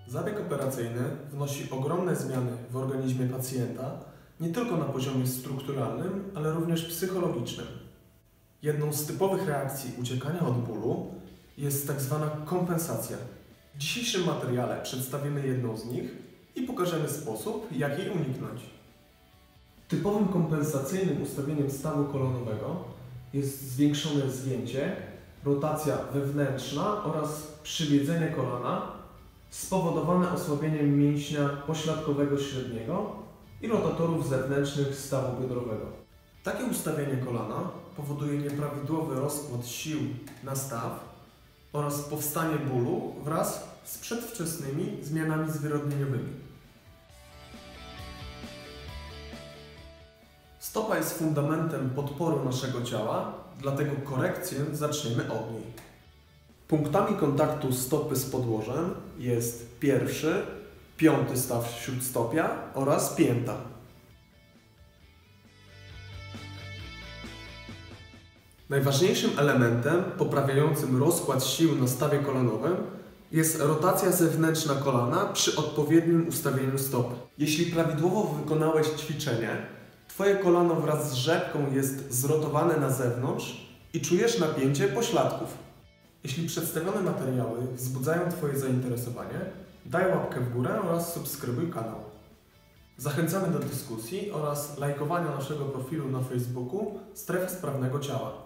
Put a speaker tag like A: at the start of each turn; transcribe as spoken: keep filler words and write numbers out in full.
A: Zabieg operacyjny wnosi ogromne zmiany w organizmie pacjenta, nie tylko na poziomie strukturalnym, ale również psychologicznym. Jedną z typowych reakcji uciekania od bólu jest tak zwana kompensacja. W dzisiejszym materiale przedstawimy jedną z nich i pokażemy sposób, jak jej uniknąć. Typowym kompensacyjnym ustawieniem stawu kolanowego jest zwiększone zgięcie, rotacja wewnętrzna oraz przywiedzenie kolana spowodowane osłabieniem mięśnia pośladkowego średniego i rotatorów zewnętrznych stawu biodrowego. Takie ustawienie kolana powoduje nieprawidłowy rozkład sił na staw oraz powstanie bólu wraz z przedwczesnymi zmianami zwyrodnieniowymi. Stopa jest fundamentem podporu naszego ciała, dlatego korekcję zaczniemy od niej. Punktami kontaktu stopy z podłożem jest pierwszy, piąty staw śródstopia oraz pięta. Najważniejszym elementem poprawiającym rozkład sił na stawie kolanowym jest rotacja zewnętrzna kolana przy odpowiednim ustawieniu stopy. Jeśli prawidłowo wykonałeś ćwiczenie, Twoje kolano wraz z rzepką jest zrotowane na zewnątrz i czujesz napięcie pośladków. Jeśli przedstawione materiały wzbudzają Twoje zainteresowanie, daj łapkę w górę oraz subskrybuj kanał. Zachęcamy do dyskusji oraz lajkowania naszego profilu na Facebooku Strefy Sprawnego Ciała.